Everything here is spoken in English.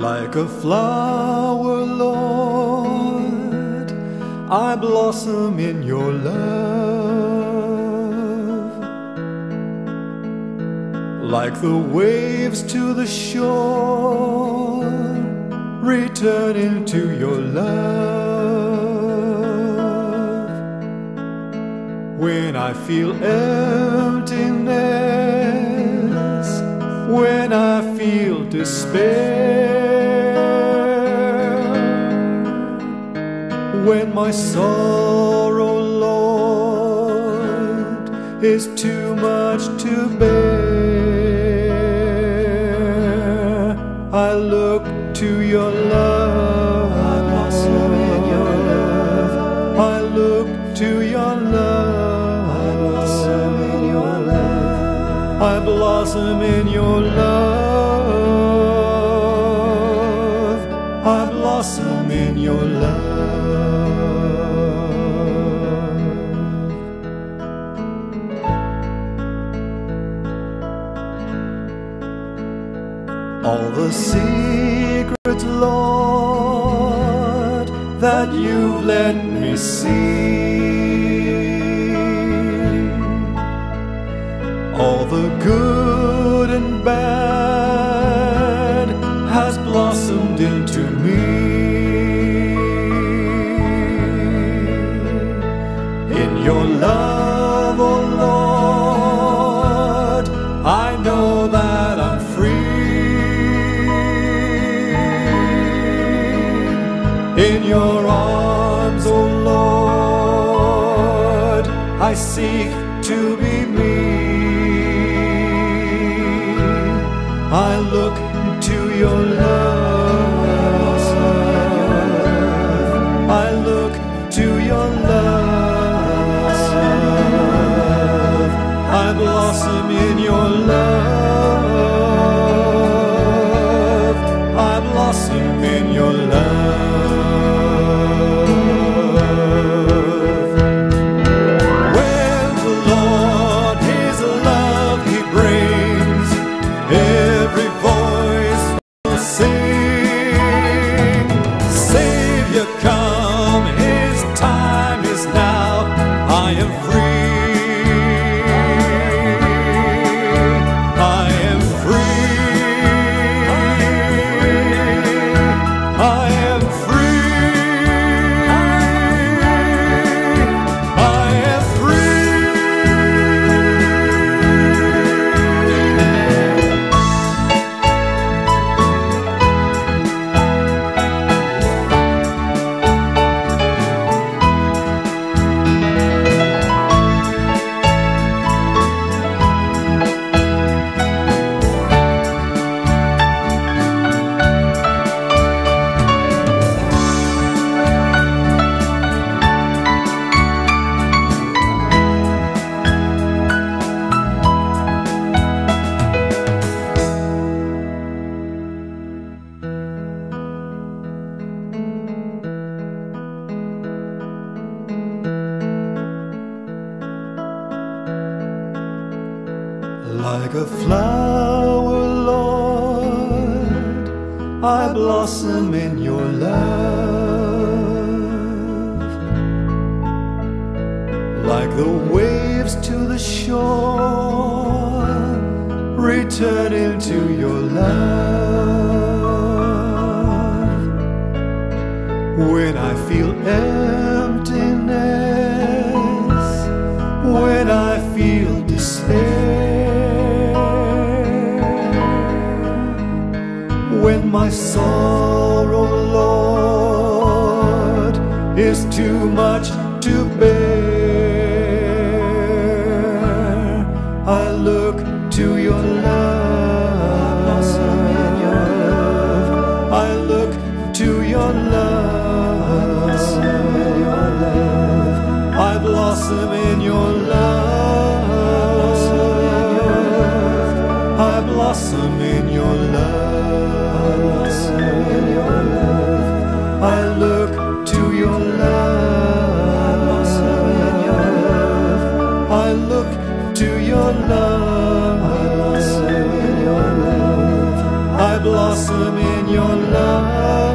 Like a flower, Lord, I blossom in your love. Like the waves to the shore, returning to your love. When I feel emptiness, when I feel despair, when my sorrow, Lord, is too much to bear, I look to your love. I blossom in your love. I look to your love. I blossom in your love. I blossom in your love. I blossom in your love. All the secrets, Lord, that you've let me see, all the good and bad has blossomed into me. In your love, oh Lord, I know that I'm free. In your arms, oh Lord, I seek to be me. I look to your love. I look to your love. I blossom in your love. I blossom in your love. Come, his time is now. I am free. I am free. I am free. I am like a flower, Lord, I blossom in your love. Like the waves to the shore, returning to your love. When I feel emptiness, when I feel despair, when my sorrow, Lord, is too much to bear, I look to your love. I look to your love. I blossom in your love. I blossom in your love. I look to your love. I look to your love. your love.